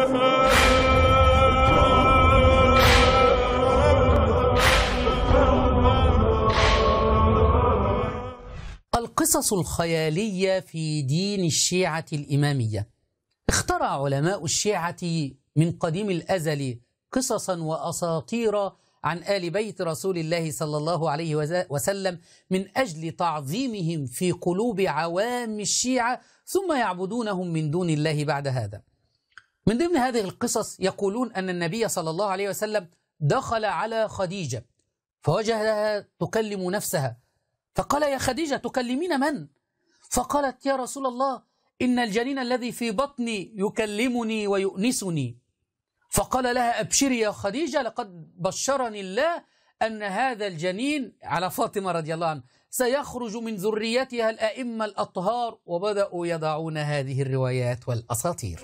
القصص الخيالية في دين الشيعة الإمامية. اخترع علماء الشيعة من قديم الأزل قصصا وأساطير عن آل بيت رسول الله صلى الله عليه وسلم من أجل تعظيمهم في قلوب عوام الشيعة، ثم يعبدونهم من دون الله بعد هذا. من ضمن هذه القصص يقولون أن النبي صلى الله عليه وسلم دخل على خديجة فوجدها تكلم نفسها، فقال: يا خديجة تكلمين من؟ فقالت: يا رسول الله إن الجنين الذي في بطني يكلمني ويؤنسني. فقال لها: أبشري يا خديجة، لقد بشرني الله أن هذا الجنين على فاطمة رضي الله عنها سيخرج من ذريتها الأئمة الأطهار. وبدأوا يضعون هذه الروايات والأساطير.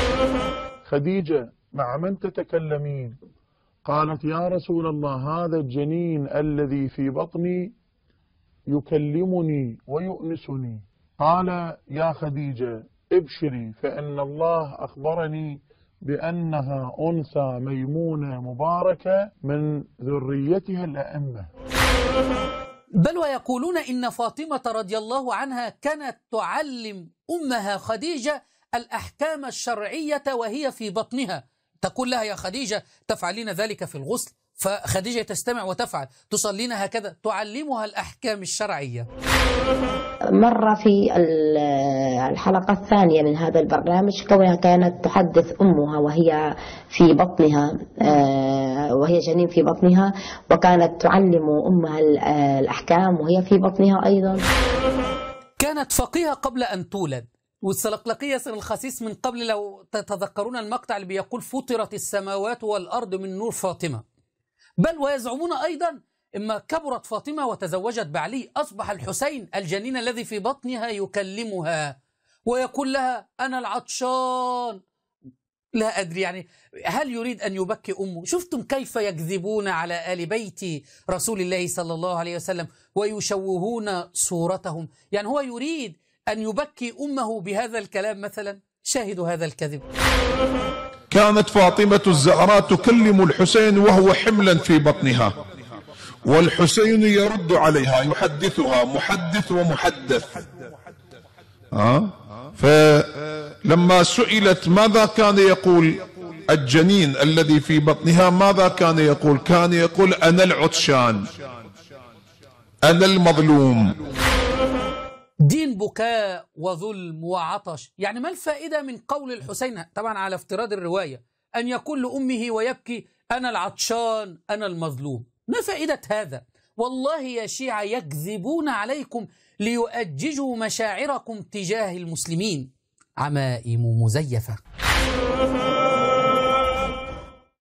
خديجة: مع من تتكلمين؟ قالت: يا رسول الله هذا الجنين الذي في بطني يكلمني ويؤنسني. قال: يا خديجة ابشري، فإن الله أخبرني بأنها أنثى ميمونة مباركة من ذريتها الأئمة. بل ويقولون إن فاطمة رضي الله عنها كانت تعلم أمها خديجة الأحكام الشرعية وهي في بطنها، تقول لها: يا خديجة تفعلين ذلك في الغسل، فخديجة تستمع وتفعل، تصلين هكذا، تعلمها الأحكام الشرعية. مرة في الحلقة الثانية من هذا البرنامج كونها كانت تحدث أمها وهي في بطنها، وهي جنين في بطنها، وكانت تعلم أمها الأحكام وهي في بطنها أيضا. كانت فقيهة قبل أن تولد، والسلقلقية سن الخسيس من قبل، لو تتذكرون المقطع اللي بيقول: فطرت السماوات والأرض من نور فاطمة. بل ويزعمون أيضا إما كبرت فاطمة وتزوجت بعلي أصبح الحسين الجنين الذي في بطنها يكلمها ويقول لها: أنا العطشان. لا أدري يعني هل يريد أن يبكي أمه؟ شفتم كيف يكذبون على آل بيت رسول الله صلى الله عليه وسلم ويشوهون صورتهم؟ يعني هو يريد أن يبكي أمه بهذا الكلام مثلا. شاهدوا هذا الكذب. كانت فاطمة الزهراء تكلم الحسين وهو حملا في بطنها، والحسين يرد عليها، يحدثها، محدث ومحدث. فلما سئلت ماذا كان يقول الجنين الذي في بطنها، ماذا كان يقول؟ كان يقول: أنا العطشان، أنا المظلوم. دين بكاء وظلم وعطش. يعني ما الفائدة من قول الحسين، طبعا على افتراض الرواية، أن يقول لأمه ويبكي: أنا العطشان، أنا المظلوم؟ ما فائدة هذا؟ والله يا شيعة يكذبون عليكم ليؤججوا مشاعركم تجاه المسلمين. عمائم مزيفة.